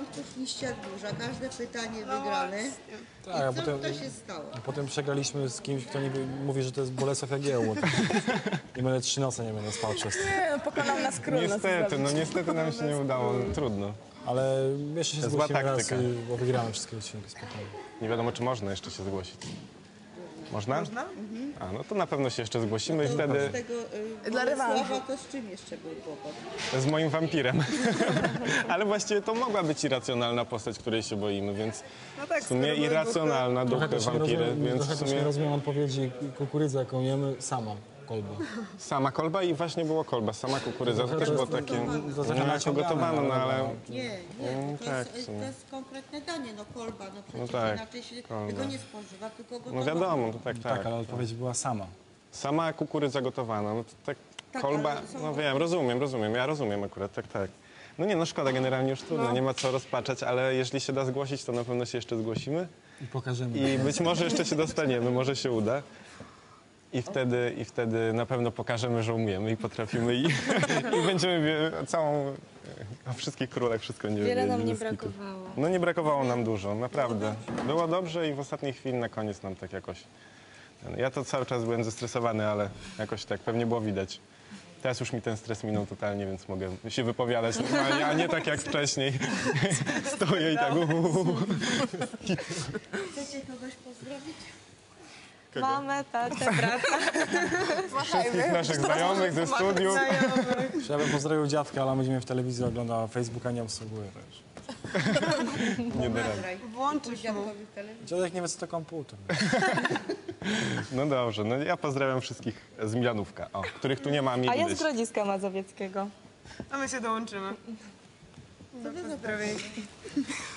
początku szliście jak burza, każde pytanie wygrane. Tak, I co to się stało? Potem przegraliśmy z kimś, kto niby mówi, że to jest Bolesław Jagiełło. I będę 3 noce nie będę spał przez to. Nie, pokonał nas król. Niestety, no niestety nam się nie udało, trudno. Ale jeszcze się To zła zgłosimy raz, taktyka. bo wygramy wszystkie odcinki spokojnie. Nie wiadomo, czy można jeszcze się zgłosić. Można? Można? A, no to na pewno się jeszcze zgłosimy i wtedy Z tego Dla rewanżu. Bolesława to z czym jeszcze był kłopot? z moim wampirem. Ale właściwie to mogła być irracjonalna postać, której się boimy, więc No tak, w sumie irracjonalna duchy wampiry, więc w Trochę też nie sumie rozumiem odpowiedzi. Kukurydza, jaką jemy, sama kolba. sama kolba i właśnie było kolba, sama kukurydza, to też było takie, to trochę no jako naciągane, gotowane, no ale Nie, to, tak, jest, w sumie. to jest konkretne danie, no kolba, no przecież tak, inaczej się kolba. tego nie spożywa, tylko gotowa. no wiadomo, to tak, Tak, tak. ale odpowiedź była sama. Sama kukurydza gotowana, no to tak Tak, kolba, ale są- no wiem, rozumiem, ja rozumiem akurat, tak, tak. No nie, no szkoda, generalnie już trudno, nie ma co rozpaczać, ale jeśli się da zgłosić, to na pewno się jeszcze zgłosimy I pokażemy. i być może jeszcze się dostaniemy, może się uda. I wtedy na pewno pokażemy, że umiemy i potrafimy i będziemy o wszystkich królach wszystko nie Wiele wiedzieć, nam nie bez kitu. brakowało. No nie brakowało nam dużo, naprawdę. Było dobrze i w ostatniej chwili na koniec nam tak jakoś... Ja to cały czas byłem zestresowany, ale jakoś tak pewnie było widać. Teraz już mi ten stres minął totalnie, więc mogę się wypowiadać normalnie, a nie tak jak wcześniej. Stoję i tak... Chcecie kogoś pozdrowić? Mamę, tatę, brata. Wszystkich naszych znajomych ze studiów. Ja bym pozdrowił dziadka, ale on będzie mnie w telewizji oglądał, a Facebooka nie obsługuje też. Nie da rady. Nagraj. Włączysz mu. Dziadkowi w telewizji. Dziadek nie wie, co to komputer. No dobrze, no ja pozdrawiam wszystkich z Milanówka, których tu nie ma, a A mieli ja z być. Grodziska Mazowieckiego. A my się dołączymy. Co wy za